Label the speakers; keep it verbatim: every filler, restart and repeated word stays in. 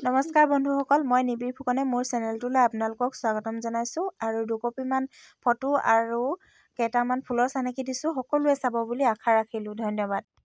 Speaker 1: নমস্কাৰ বন্ধুসকল, মই নিবিড় ফুকনে মোৰ চেনেলটোলৈ আপোনালোকক স্বাগতম জনাইছোঁ আৰু দুকপিমান ফটো আৰু কেইটামান ফুলৰ চানেকি দিছোঁ। সকলোৱে চাব বুলি আশা ৰাখিলোঁ। ধন্যবাদ।